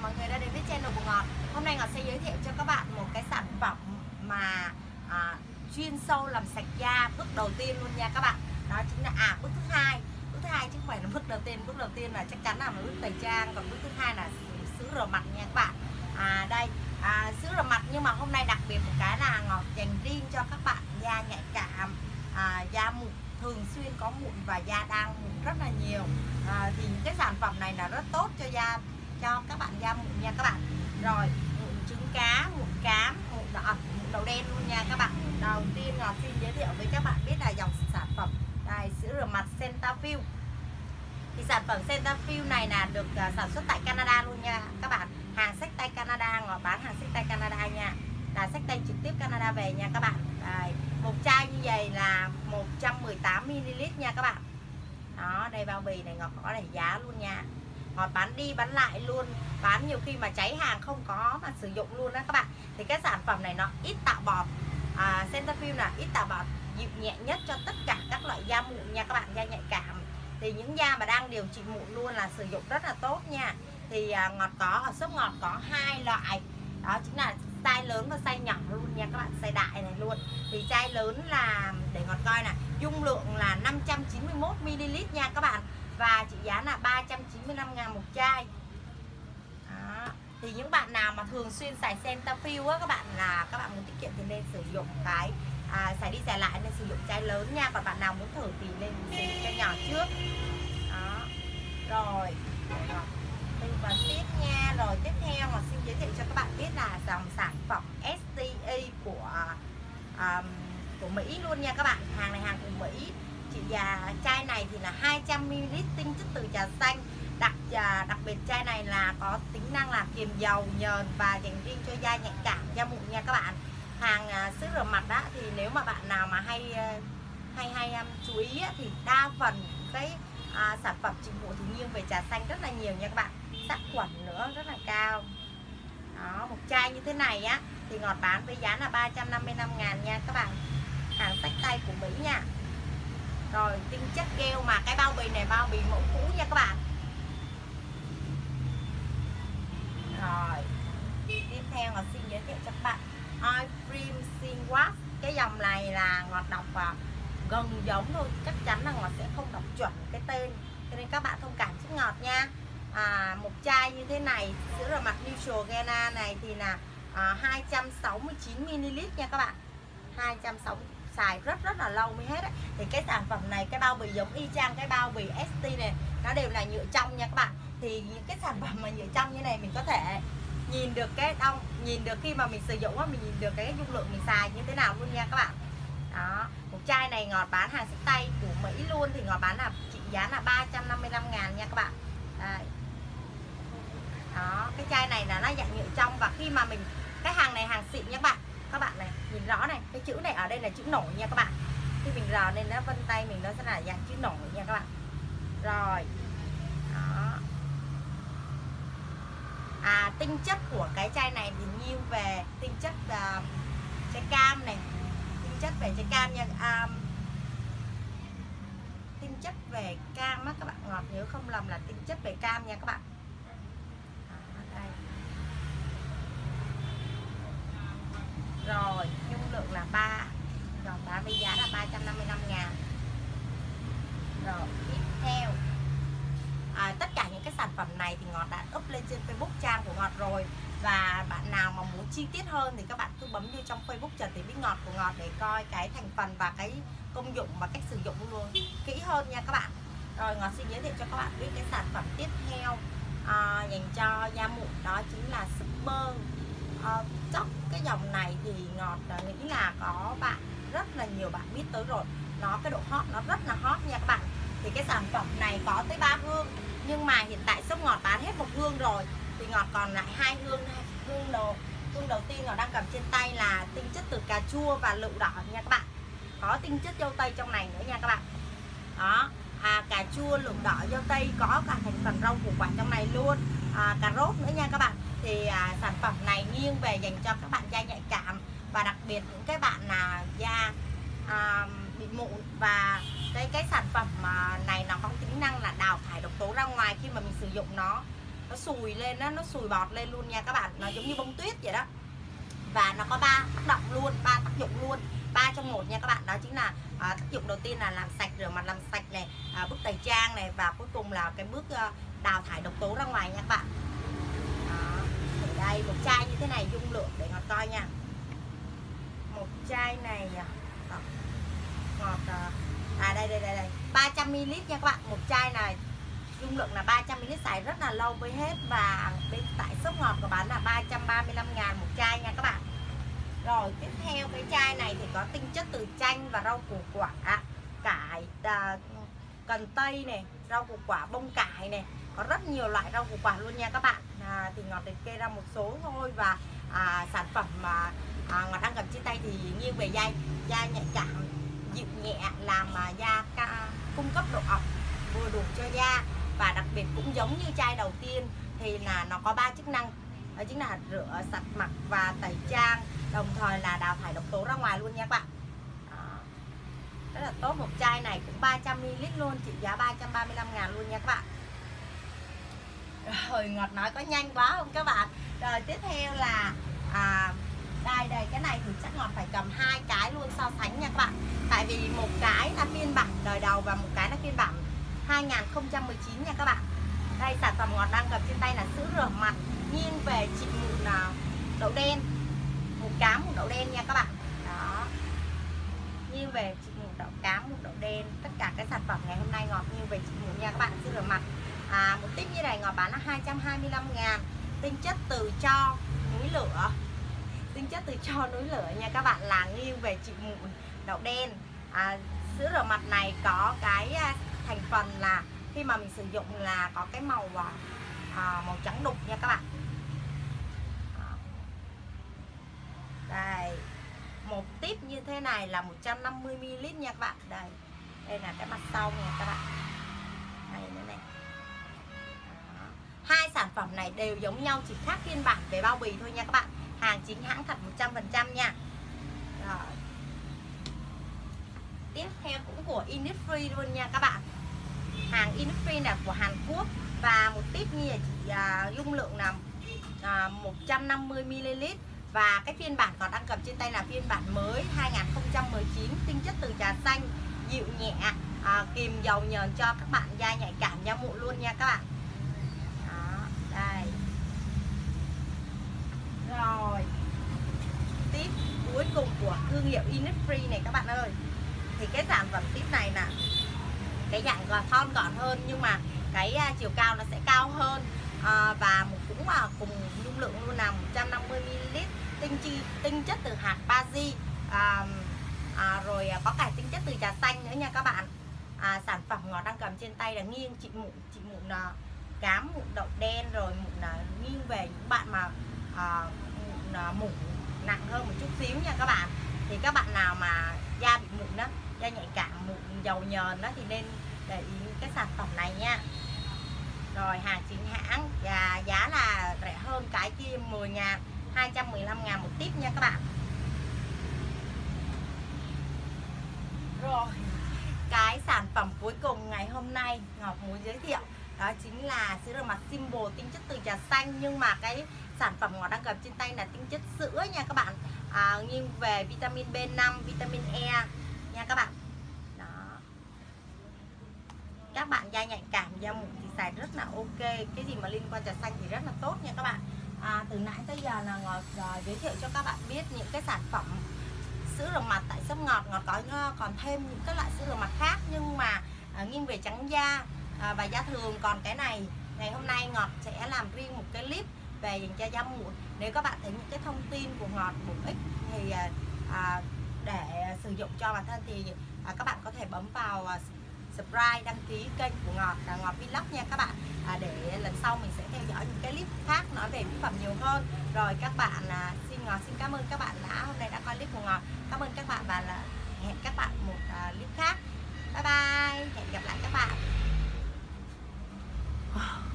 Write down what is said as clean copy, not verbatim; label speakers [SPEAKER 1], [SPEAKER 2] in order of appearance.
[SPEAKER 1] mọi người đã đến với channel của Ngọt. Hôm nay Ngọt sẽ giới thiệu cho các bạn một cái sản phẩm mà chuyên sâu làm sạch da bước đầu tiên luôn nha các bạn. Đó chính là bước thứ hai. Bước thứ hai chứ không phải là bước đầu tiên. Bước đầu tiên là chắc chắn là bước tẩy trang, còn bước thứ hai là sữa rửa mặt nha các bạn. Đây sữa rửa mặt, nhưng mà hôm nay đặc biệt một cái là Ngọt dành riêng cho các bạn da nhạy cảm, da mụn thường xuyên có mụn và da đang mụn rất là nhiều. Thì những cái sản phẩm này là rất tốt cho da, cho các bạn da mụn nha các bạn. Rồi mụn trứng cá, mụn cám, mụn đậu đen luôn nha các bạn. Đầu tiên Ngọt xin giới thiệu với các bạn biết là dòng sản phẩm đây, sữa rửa mặt Cetaphil. Thì sản phẩm Cetaphil này là được sản xuất tại Canada luôn nha các bạn. Hàng xách tay Canada, Ngọt bán hàng xách tay Canada nha, là xách tay trực tiếp Canada về nha các bạn. Đây, một chai như vậy là 118ml nha các bạn. Đó, đây bao bì này Ngọt có để giá luôn nha. Ngọt bán đi bán lại luôn, bán nhiều khi mà cháy hàng không có mà sử dụng luôn đó các bạn. Thì cái sản phẩm này nó ít tạo bọt, Cetaphil là ít tạo bọt, dịu nhẹ nhất cho tất cả các loại da mụn nha các bạn, da nhạy cảm. Thì những da mà đang điều trị mụn luôn là sử dụng rất là tốt nha. Thì Ngọt có ở shop Ngọt có hai loại, đó chính là size lớn và size nhỏ luôn nha các bạn, size đại này luôn. Thì chai lớn là để Ngọt coi nè, dung lượng là 591ml nha các bạn, và trị giá là 395.000 một chai. Đó. Thì những bạn nào mà thường xuyên xài Cetaphil á các bạn, là các bạn muốn tiết kiệm thì nên sử dụng cái xài đi xài lại nên sử dụng chai lớn nha. Còn bạn nào muốn thử thì nên sử dụng chai nhỏ trước. Đó. Rồi tư vấn tiếp nha. Rồi tiếp theo mà xin giới thiệu cho các bạn biết là dòng sản phẩm STA của Mỹ luôn nha các bạn. Hàng này hàng của Mỹ. Chị chai này thì là 200ml tinh chất từ trà xanh. Đặc biệt chai này là có tính năng là kiềm dầu, nhờn và dành riêng cho da nhạy cảm, da mụn nha các bạn. Hàng sữa rửa mặt đó thì nếu mà bạn nào mà hay chú ý á, thì đa phần cái sản phẩm trị mụn thì nghiêng về trà xanh rất là nhiều nha các bạn. Sát khuẩn nữa rất là cao. Đó, một chai như thế này á thì Ngọt bán với giá là 355.000 nha các bạn. Hàng xách tay của Mỹ nha. Rồi tinh chất gel, mà cái bao bì này bao bì mẫu cũ nha các bạn. Rồi tiếp theo Ngọt xin giới thiệu cho các bạn Oil Cream Skin Wash. Cái dòng này là Ngọt đọc gần giống thôi, chắc chắn là Ngọt sẽ không đọc chuẩn cái tên, cho nên các bạn thông cảm giúp Ngọt nha. Một chai như thế này sữa rửa mặt Neutrogena này thì là 269ml nha các bạn. 260, xài rất là lâu mới hết ấy. Thì cái sản phẩm này cái bao bì giống y chang cái bao bì ST này, nó đều là nhựa trong nha các bạn. Thì những cái sản phẩm mà nhựa trong như này mình có thể nhìn được cái nhìn được khi mà mình sử dụng á, mình nhìn được cái dung lượng mình xài như thế nào luôn nha các bạn. Đó, một chai này Ngọt bán hàng xách tay của Mỹ luôn thì Ngọt bán là trị giá là 355.000 nha các bạn. Đây. Đó, cái chai này là nó dạng nhựa trong, và khi mà mình cái hàng này hàng xịn nha các bạn này, nhìn rõ này, cái chữ này ở đây là chữ nổi nha các bạn. Khi mình rờ lên nó vân tay mình nó sẽ là dạng chữ nổi nha các bạn. Rồi. Đó. Tinh chất của cái chai này thì nghiêng về tinh chất trái cam này, tinh chất về trái cam nha, tinh chất về cam á các bạn. Ngọt nhớ không lầm là tinh chất về cam nha các bạn. Đây. Rồi dung lượng là 3, rồi bán với giá là 355.000. Rồi tiếp theo tất cả những cái sản phẩm này thì Ngọt đã up lên trên Facebook trang của Ngọt rồi, và bạn nào mà muốn chi tiết hơn thì các bạn cứ bấm vô trong Facebook Trần Thị Bích Ngọt của Ngọt để coi cái thành phần và cái công dụng và cách sử dụng luôn kỹ hơn nha các bạn. Rồi Ngọt xin giới thiệu cho các bạn biết cái sản phẩm tiếp theo dành cho da mụn, đó chính là Super Tóc. Cái dòng này thì Ngọt nghĩ là có rất là nhiều bạn biết tới rồi. Cái độ hot nó rất là hot nha các bạn. Thì cái sản phẩm này có tới 3 hương, nhưng mà hiện tại shop Ngọt bán hết một hương rồi, thì Ngọt còn lại 2 hương. Hương đầu tiên Ngọt đang cầm trên tay là tinh chất từ cà chua và lựu đỏ nha các bạn. Có tinh chất dâu tây trong này nữa nha các bạn. Đó, cà chua, lựu đỏ, dâu tây, có cả thành phần rau củ quả trong này luôn, cà rốt nữa nha các bạn. Thì sản phẩm này nghiêng về dành cho các bạn da nhạy cảm, và đặc biệt những cái bạn là da bị mụn. Và cái sản phẩm này nó có tính năng là đào thải độc tố ra ngoài khi mà mình sử dụng nó. nó sùi lên đó, nó sùi bọt lên luôn nha các bạn, nó giống như bông tuyết vậy đó. Và nó có 3 tác động luôn, 3 tác dụng luôn, 3 trong 1 nha các bạn. Đó chính là tác dụng đầu tiên là làm sạch, rửa mặt làm sạch này, bước tẩy trang này, và cuối cùng là cái bước đào thải độc tố ra ngoài nha các bạn. Đó. Ở đây một chai như thế này dung lượng để Ngọt coi nha. Một chai này Ngọt đây 300ml nha các bạn. Một chai này dung lượng là 300ml, xài rất là lâu mới hết. Và bên tại shop Ngọt có bán là 335.000 một chai nha các bạn. Rồi tiếp theo cái chai này thì có tinh chất từ chanh và rau củ quả, cải, cần tây này, rau củ quả, bông cải này, có rất nhiều loại rau củ quả luôn nha các bạn. Thì Ngọt liệt kê ra một số thôi. Và sản phẩm mà Ngọt đang cầm trên tay thì nghiêng về da nhạy cảm, dịu nhẹ, làm da cung cấp độ ẩm vừa đủ cho da. Và đặc biệt cũng giống như chai đầu tiên thì là nó có 3 chức năng, đó chính là rửa sạch mặt và tẩy trang, đồng thời là đào thải độc tố ra ngoài luôn nha các bạn. Đó. Rất là tốt. Một chai này cũng 300ml luôn, trị giá 335.000 luôn nha các bạn. Rồi Ngọt nói có nhanh quá không các bạn. Rồi tiếp theo là đây cái này thì chắc Ngọt phải cầm 2 cái luôn so sánh nha các bạn. Tại vì một cái là phiên bản đời đầu và một cái là phiên bản 2019 nha các bạn. Đây sản phẩm Ngọt đang cầm trên tay là sữa rửa mặt nghiêng về trị mụn đậu đen, mụn cám, mụn đậu đen nha các bạn. Đó, nghiêng về trị mụn đậu cám, mụn đậu đen. Tất cả cái sản phẩm ngày hôm nay Ngọt nghiêng về trị mụn nha các bạn. Sữa rửa mặt một tip như này Ngọt bán là 225.000. Tinh chất từ tro núi lửa, tinh chất từ tro núi lửa nha các bạn, là nghiêng về trị mụn đậu đen. Sữa rửa mặt này có cái thành phần là khi mà mình sử dụng là có cái màu trắng đục nha các bạn. Đây, một tip như thế này là 150ml nha các bạn. Đây là cái mặt sau nha các bạn. Đây nữa này. Đó. Hai sản phẩm này đều giống nhau, chỉ khác phiên bản về bao bì thôi nha các bạn. Hàng chính hãng thật 100% nha. Rồi. Tiếp theo cũng của Innisfree luôn nha các bạn. Hàng Innisfree là của Hàn Quốc. Và một tip như là chỉ dung lượng là 150ml. Và cái phiên bản còn đang cầm trên tay là phiên bản mới 2019. Tinh chất từ trà xanh, dịu nhẹ, kìm dầu nhờn cho các bạn da nhạy cảm, da mụn luôn nha các bạn. Đó, đây. Rồi tiếp cuối cùng của thương hiệu Innisfree này các bạn ơi. Thì cái sản phẩm tiếp này là cái dạng thon gọn hơn, nhưng mà cái chiều cao nó sẽ cao hơn. Và cũng cùng dung lượng luôn là 150ml. Tinh chất từ hạt Baji, rồi có cả tinh chất từ trà xanh nữa nha các bạn. Sản phẩm Ngọt đang cầm trên tay là nghiêng trị mụn cám, mụn đậu đen, rồi mụn nghiêng về những bạn mà mụn nặng hơn một chút xíu nha các bạn. Thì các bạn nào mà da bị mụn đó, da nhạy cảm, mụn dầu nhờn đó thì nên để ý cái sản phẩm này nha. Rồi hàng chính hãng và giá là rẻ hơn cái kia 10.000, 215.000 một tip nha các bạn. Rồi cái sản phẩm cuối cùng ngày hôm nay Ngọc muốn giới thiệu đó chính là sữa rửa mặt Simple tinh chất từ trà xanh. Nhưng mà cái sản phẩm Ngọc đang cầm trên tay là tinh chất sữa nha các bạn. Nghiêng về vitamin B5, vitamin E nha các bạn. Đó. Các bạn da nhạy cảm, da mụn thì xài rất là ok. Cái gì mà liên quan trà xanh thì rất là tốt nha các bạn. Từ nãy tới giờ là Ngọt giới thiệu cho các bạn biết những cái sản phẩm sữa rửa mặt tại shop Ngọt. Ngọt có còn thêm những cái loại sữa rửa mặt khác nhưng mà nghiêng về trắng da và da thường. Còn cái này ngày hôm nay Ngọt sẽ làm riêng một cái clip về dành cho da mụn. Nếu các bạn thấy những cái thông tin của Ngọt bổ ích thì để sử dụng cho bản thân thì các bạn có thể bấm vào subscribe, đăng ký kênh của Ngọt là Ngọt Vlog nha các bạn, để lần sau mình sẽ theo dõi những cái clip khác nói về mỹ phẩm nhiều hơn. Rồi các bạn Ngọt xin cảm ơn các bạn hôm nay đã coi clip của Ngọt. Cảm ơn các bạn và hẹn các bạn một clip khác. Bye bye, hẹn gặp lại các bạn.